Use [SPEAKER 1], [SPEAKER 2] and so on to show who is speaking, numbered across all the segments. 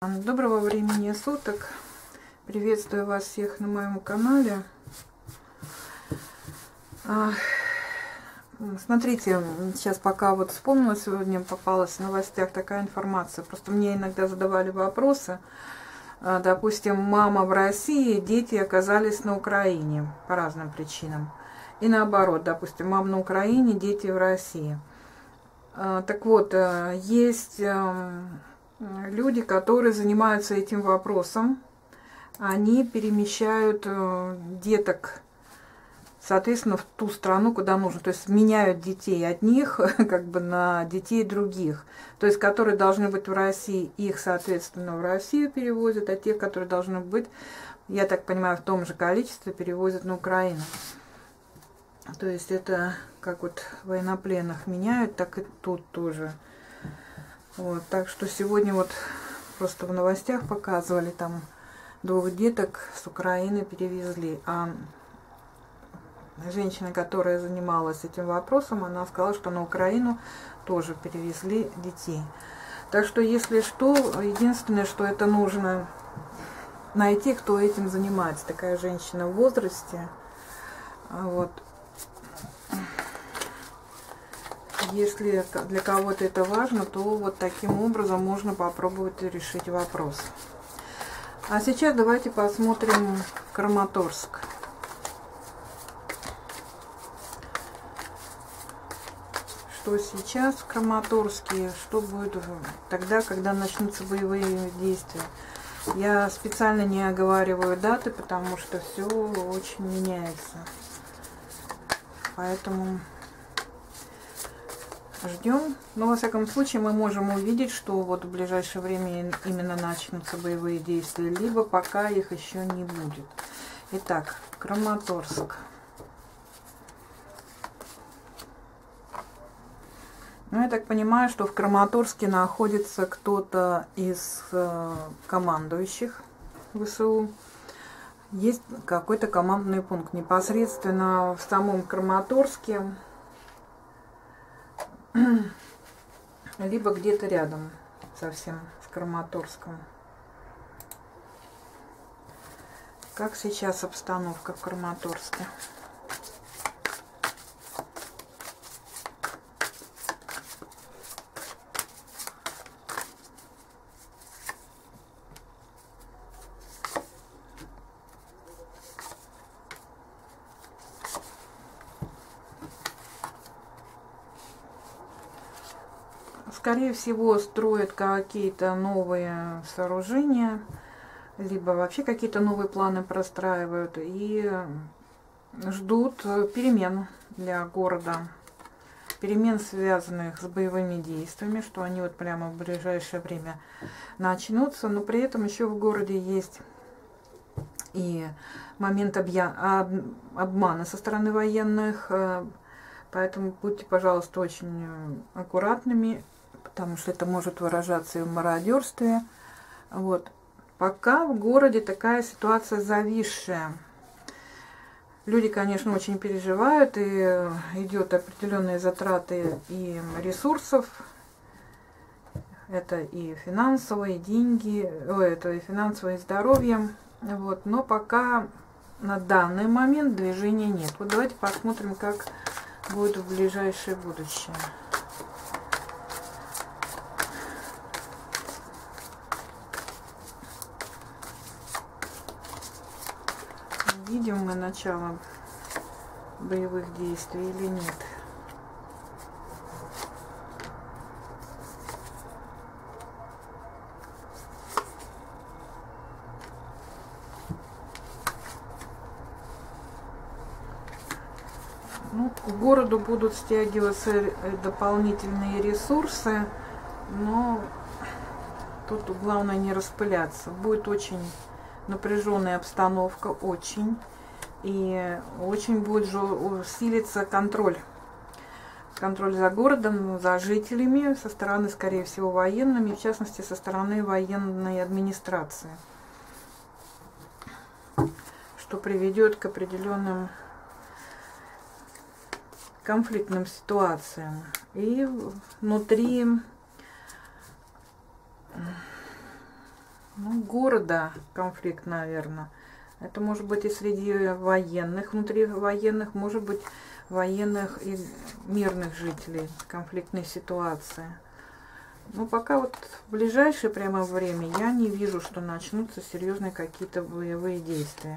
[SPEAKER 1] Доброго времени суток. Приветствую вас всех на моем канале. Смотрите, сейчас пока вот вспомнила, сегодня попалась в новостях такая информация. Просто мне иногда задавали вопросы. Допустим, мама в России, дети оказались на Украине по разным причинам. И наоборот, допустим, мама на Украине, дети в России. Так вот, есть люди, которые занимаются этим вопросом. Они перемещают деток, соответственно, в ту страну, куда нужно. То есть меняют детей одних как бы на детей других. То есть, которые должны быть в России, их, соответственно, в Россию перевозят, а тех, которые должны быть, я так понимаю, в том же количестве, перевозят на Украину. То есть, это как вот военнопленных меняют, так и тут тоже. Вот, так что сегодня вот просто в новостях показывали, там 2 деток с Украины перевезли. А женщина, которая занималась этим вопросом, она сказала, что на Украину тоже перевезли детей. Так что, если что, единственное, что это нужно найти, кто этим занимается. Такая женщина в возрасте. Вот. Если для кого-то это важно, то вот таким образом можно попробовать решить вопрос. А сейчас давайте посмотрим Краматорск. Что сейчас в Краматорске, что будет тогда, когда начнутся боевые действия. Я специально не оговариваю даты, потому что все очень меняется. Поэтому ждем. Но, во всяком случае, мы можем увидеть, что вот в ближайшее время именно начнутся боевые действия, либо пока их еще не будет. Итак, Краматорск. Ну, я так понимаю, что в Краматорске находится кто-то из командующих ВСУ. Есть какой-то командный пункт непосредственно в самом Краматорске, либо где-то рядом совсем с Краматорском. Как сейчас обстановка в Краматорске? Скорее всего, строят какие-то новые сооружения, либо вообще какие-то новые планы простраивают и ждут перемен для города. Перемен, связанных с боевыми действиями, что они вот прямо в ближайшее время начнутся. Но при этом еще в городе есть и момент обмана со стороны военных. Поэтому будьте, пожалуйста, очень аккуратными, потому что это может выражаться и в мародерстве. Вот. Пока в городе такая ситуация зависшая. Люди, конечно, очень переживают, и идет определенные затраты и ресурсов. Это и финансовые деньги, это и финансовое здоровье. Вот. Но пока на данный момент движения нет. Вот давайте посмотрим, как будет в ближайшее будущее. Видим мы начало боевых действий или нет? Ну, к городу будут стягиваться дополнительные ресурсы, но тут главное не распыляться. Будет очень напряженная обстановка, очень. И очень будет усилиться контроль. Контроль за городом, за жителями, со стороны, скорее всего, военными, в частности, со стороны военной администрации. Что приведет к определенным конфликтным ситуациям. И внутри ну, города конфликт, наверное. Это может быть и среди военных, внутри военных, может быть военных и мирных жителей, конфликтной ситуации. Но пока вот в ближайшее прямо время я не вижу, что начнутся серьезные какие-то боевые действия.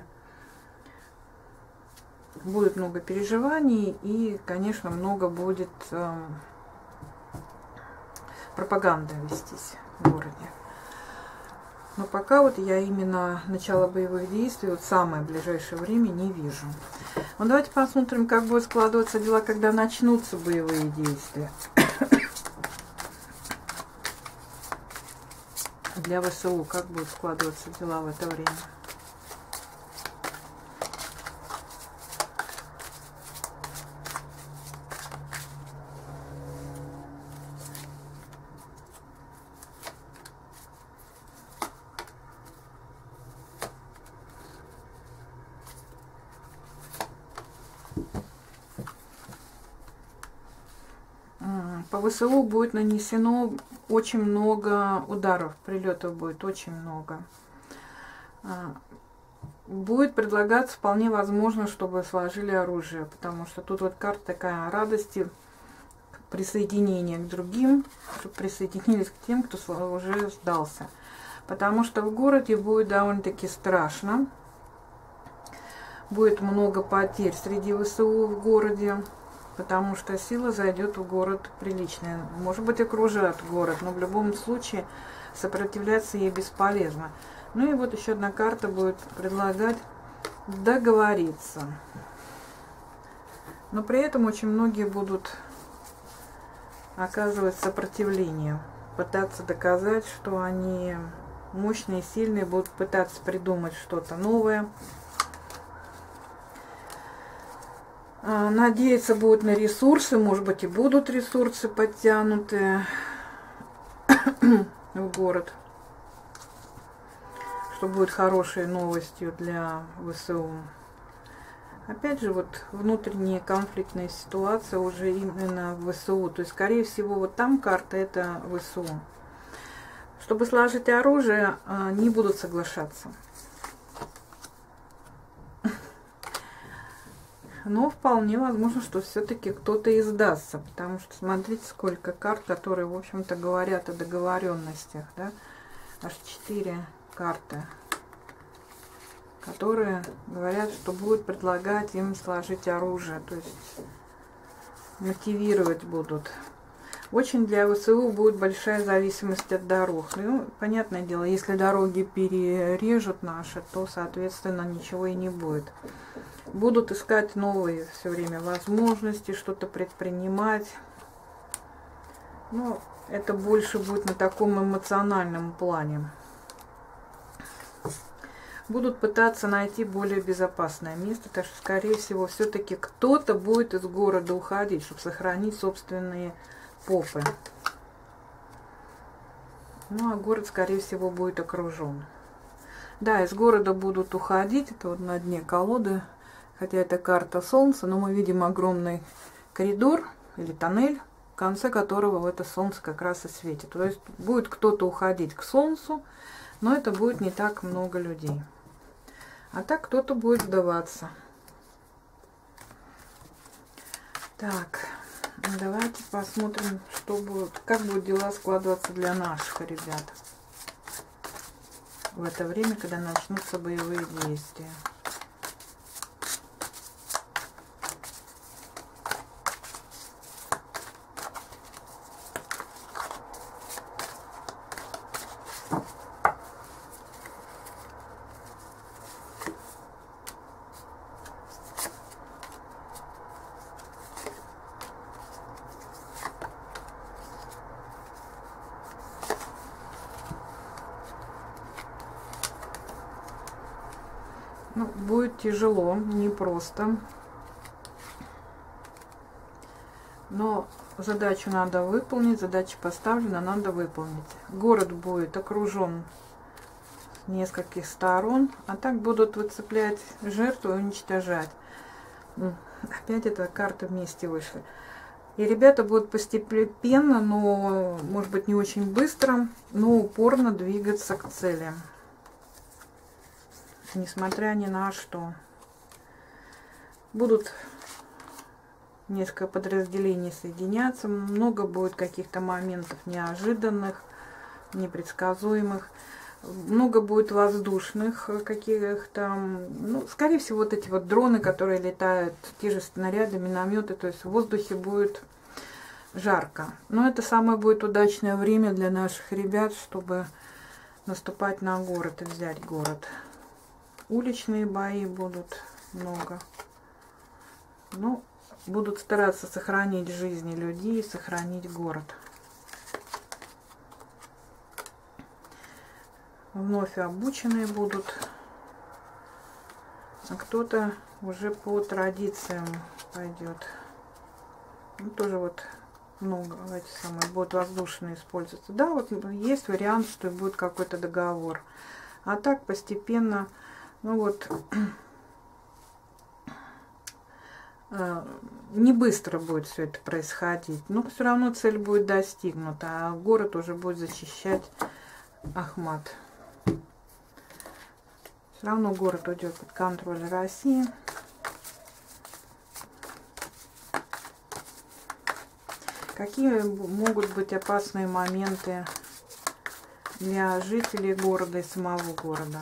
[SPEAKER 1] Будет много переживаний и, конечно, много будет пропаганды вестись в городе. Но пока вот я именно начало боевых действий, вот самое ближайшее время не вижу. Ну, давайте посмотрим, как будут складываться дела, когда начнутся боевые действия. Для ВСУ, как будут складываться дела в это время. По ВСУ будет нанесено очень много ударов, прилетов будет очень много. Будет предлагаться вполне возможно, чтобы сложили оружие, потому что тут вот карта такая радости, присоединения к другим, чтобы присоединились к тем, кто уже сдался. Потому что в городе будет довольно-таки страшно, будет много потерь среди ВСУ в городе. Потому что сила зайдет в город приличная. Может быть, окружат город, но в любом случае сопротивляться ей бесполезно. Ну и вот еще одна карта будет предлагать договориться. Но при этом очень многие будут оказывать сопротивление. Пытаться доказать, что они мощные, сильные, будут пытаться придумать что-то новое. Надеяться будут на ресурсы, может быть и будут ресурсы подтянуты в город, что будет хорошей новостью для ВСУ. Опять же, вот внутренняя конфликтная ситуация уже именно в ВСУ, то есть, скорее всего, вот там карта это ВСУ. Чтобы сложить оружие, не будут соглашаться. Но вполне возможно, что все-таки кто-то и сдастся, потому что смотрите, сколько карт, которые, в общем-то, говорят о договоренностях, да? Аж 4 карты, которые говорят, что будут предлагать им сложить оружие, то есть мотивировать будут. Очень для ВСУ будет большая зависимость от дорог. Ну, понятное дело, если дороги перережут наши, то, соответственно, ничего и не будет. Будут искать новые все время возможности, что-то предпринимать. Но это больше будет на таком эмоциональном плане. Будут пытаться найти более безопасное место, так что, скорее всего, все-таки кто-то будет из города уходить, чтобы сохранить собственные попы. Ну, а город, скорее всего, будет окружен. Да, из города будут уходить, это вот на дне колоды. Хотя это карта Солнца, но мы видим огромный коридор или тоннель, в конце которого это Солнце как раз и светит. То есть будет кто-то уходить к Солнцу, но это будет не так много людей. А так кто-то будет сдаваться. Так, давайте посмотрим, что будет, как будут дела складываться для наших ребят в это время, когда начнутся боевые действия. Ну, будет тяжело, непросто. Но задачу надо выполнить, задача поставлена, надо выполнить. Город будет окружен с нескольких сторон, а так будут выцеплять жертву и уничтожать. Опять эта карта вместе вышла. И ребята будут постепенно, но, может быть, не очень быстро, но упорно двигаться к цели. Несмотря ни на что. Будут несколько подразделений соединяться. Много будет каких-то моментов неожиданных, непредсказуемых. Много будет воздушных каких-то, ну, скорее всего, вот эти вот дроны, которые летают, те же снаряды, минометы, то есть в воздухе будет жарко. Но это самое будет удачное время для наших ребят, чтобы наступать на город и взять город. Уличные бои будут много. Ну, будут стараться сохранить жизни людей, сохранить город. Вновь обученные будут, а кто-то уже по традициям пойдет. Ну, тоже вот много эти самые будут воздушные использоваться. Да, вот есть вариант, что будет какой-то договор. А так постепенно, ну вот, не быстро будет все это происходить. Но все равно цель будет достигнута, а город уже будет защищать Ахмат. Все равно город уйдет под контроль России. Какие могут быть опасные моменты для жителей города и самого города?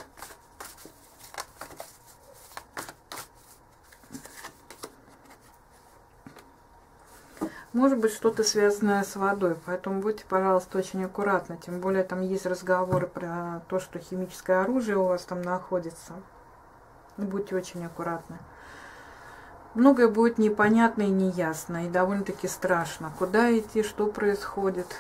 [SPEAKER 1] Может быть, что-то связанное с водой, поэтому будьте, пожалуйста, очень аккуратны. Тем более там есть разговоры про то, что химическое оружие у вас там находится. Будьте очень аккуратны. Многое будет непонятно и неясно, и довольно-таки страшно. Куда идти, что происходит.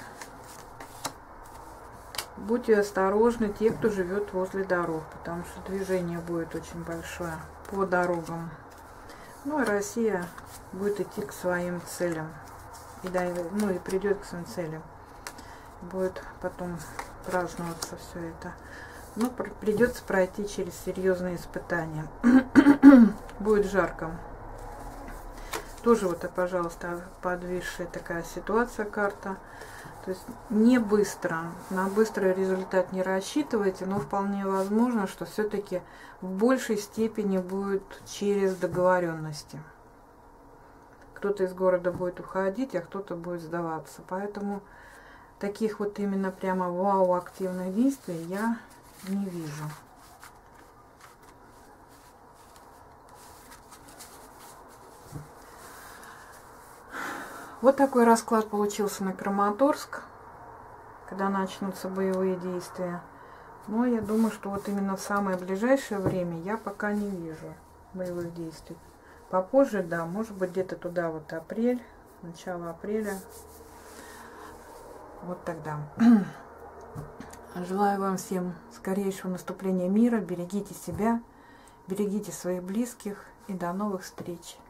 [SPEAKER 1] Будьте осторожны, те, кто живет возле дорог, потому что движение будет очень большое по дорогам. Ну, и Россия будет идти к своим целям. И, да, ну, и придет к своим целям. Будет потом праздноваться все это. Но придется пройти через серьезные испытания. Будет жарко. Тоже вот, пожалуйста, подвисшая такая ситуация, карта. То есть не быстро, на быстрый результат не рассчитывайте, но вполне возможно, что все-таки в большей степени будет через договоренности. Кто-то из города будет уходить, а кто-то будет сдаваться. Поэтому таких вот именно прямо вау активных действий я не вижу. Вот такой расклад получился на Краматорск, когда начнутся боевые действия. Но я думаю, что вот именно в самое ближайшее время я пока не вижу боевых действий. Попозже, да, может быть где-то туда вот апрель, начало апреля. Вот тогда. Желаю вам всем скорейшего наступления мира. Берегите себя, берегите своих близких и до новых встреч.